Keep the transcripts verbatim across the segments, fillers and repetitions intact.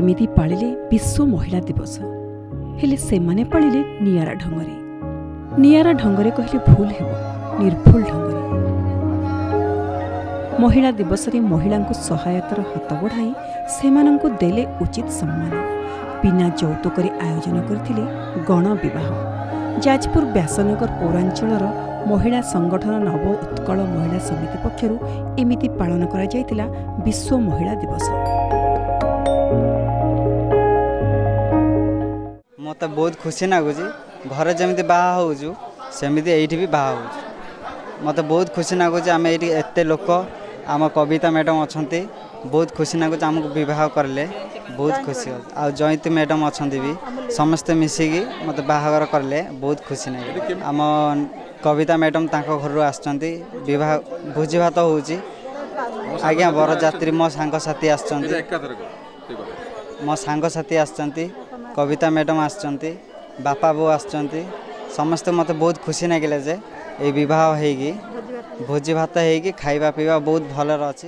केमिति पालिले विश्व महिला दिवस हेले सेमाने पालिले नियारा ढंगरे नियारा ढंगरे कहले भूल हेबो निर्भुल ढंगरे महिला दिवस रे महिला को सहायतार हाथ बढ़ाई सेमानंको देले उचित सम्मान बिना यौतुक आयोजन करथिले गण विवाह जाजपुर व्यासनगर पौरांचलर महिला संगठन नव उत्कल महिला समिति पक्षरु एमिति पालन करा जायतिला विश्व महिला दिवस। मत बहुत खुशी लगुच घर जमी बाहा हो सेमती ये भी बाहा हो मत बहुत खुशी लगुच आम ये एत लोक आम कविता मैडम अच्छा बहुत खुशी लगुच आमको बह करें बहुत खुशी हो आ जयंती मैडम अच्छा भी समस्ते मिसिकी मत बाहागर करें बहुत खुशी लगे आम कविता मैडम तांको घर आसचंती विवाह भोजी भात होउची आज्ञा बरजात्री मो सांग साथी आसचंती मो सांग साथी आसचंती कविता मैडम आसचंती बापा बो आसचंती समस्त मत बहुत खुशी लगे जे ये विवाह होगी भोजी भात होगी खाइबा पीवा बहुत भलर अच्छी।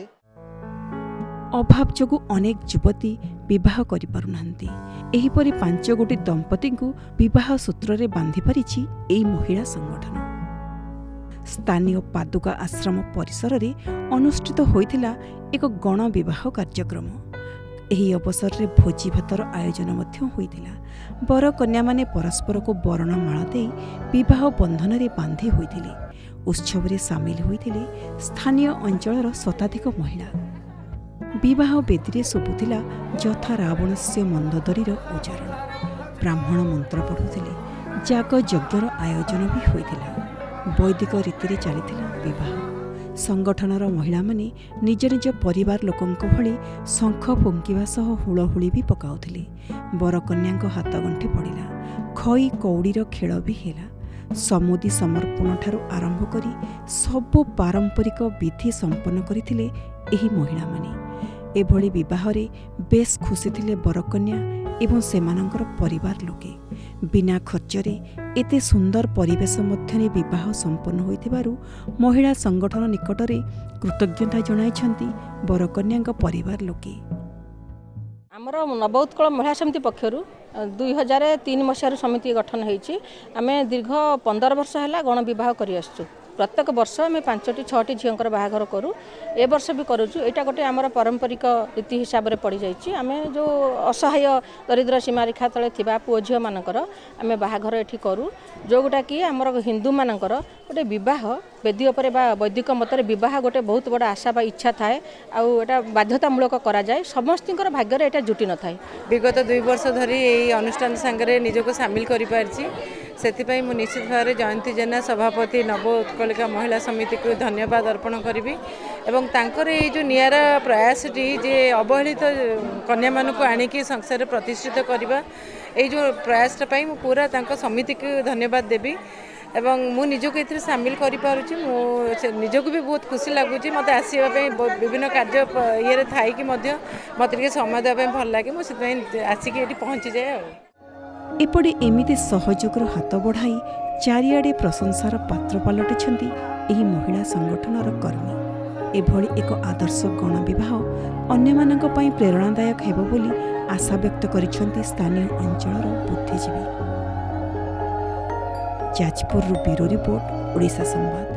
अभाव जोगु अनेक युवती विवाह करि पारुनांती एहिपरि पांच गोटी दंपति को विवाह सूत्र रे बांधि पारिछि एई महिला संगठन। स्थानीय पादुका आश्रम परिसर रे अनुष्ठित होइथिला एक गण विवाह कार्यक्रम। एही अवसर रे भोजी भातर आयोजन मध्य होइथिला। बर कन्या माने परस्पर को बरणमाला देई विवाह बंधन रे बांधि होइथिले। उत्सव रे शामिल होइथिले स्थानीय अंचलर शताधिक महिला। विवाह बेदी शुभुला यथा रावणस्य मंदोदरीर उच्चारण ब्राह्मण मंत्र पढ़ुथिले जाग यज्ञर आयोजन भी होइथिला। वैदिक रीति चलता विवाह संगठनर महिला माने निज निज परिवार लोकंक भली शंख फुंकिवा सह हुलहुली भी पकाउथिले। बरकन्या हाथ गंठी पड़िला खई कौड़ीर खेल भी हेला। समुदी समर्पण ठारू आरंभ करी सबु पारंपरिक विधि संपन्न करथिले एही महिला माने। एभली विवाह रे बेस खुशी थिले बरकन्या एवं सेमानंकर परिवार लोके। बिना खर्चरे एते सुंदर परिवेश मध्यरे विवाह संपन्न होइथिबारु महिला संगठन निकटरे कृतज्ञता जणाइछंती बरकन्याक परिवार लोके। आमर नव उत्कल महिला समिति पक्षरु दुई हजार तीन मसीह समिति गठन होइछि। आमे दीर्घ पंदर वर्ष है गण विवाह करि आसछु। प्रत्येक वर्ष आम पांचटी छटी झीर बाहाघर करूँ ए वर्ष भी करुचु। यहाँ गोटे आमर पारंपरिक रीति हिसाब से पड़ जाइए। आम जो असहाय दरिद्र सीमा रेखा तले थिबा पुओ झील मानकर आम बाहाघर एठी करूँ जो गोटा कि आमर हिंदू मानकर गोटे विवाह वेदी उपरे बा वैदिक मत विवाह गोटे बहुत बड़ा आशा बा इच्छा थाए आउ एटा बाध्यतामूलक करा जाए समस्तिंकर भाग्य रे एटा जुटी न थाए। विगत दुई वर्ष धरी एई अनुष्ठान संगे निजको सामिल करि पारछि सेतिपई मु निश्चित भाव जयंती जेना सभापति नव उत्कलिका महिला समिति को धन्यवाद अर्पण करी एवं तांकर ये जो नियारा प्रयासटी जे अवहेलित कन्या मानक आनिकी संसार प्रतिष्ठित करवा ये जो प्रयासटा पाई मु पूरा तांको समिति को धन्यवाद देबी एवं मु निजको एथि सामिल करि पारुछि। मु निजको भी बहुत खुशी लगुछि मते आसीबा पई विभिन्न कार्य ये थाई कि मध्य मते के समय देबा भल लागे मु सेतै आसीकी एठी पहुंची जाय। एपटे एमिति सहयोगर हाथ बढ़ाई चारिआडे प्रशंसार पात्र पलटिछंती एही महिला संगठनर कर्मी। एभली एक आदर्श गण विवाह अन्य मानक पई प्रेरणादायक हेबो बोली आशा व्यक्त करिछंती स्थानीय अंचलर बुद्धिजीवी। जाजपुर ब्यूरो रिपोर्ट ओडिशा संवाद।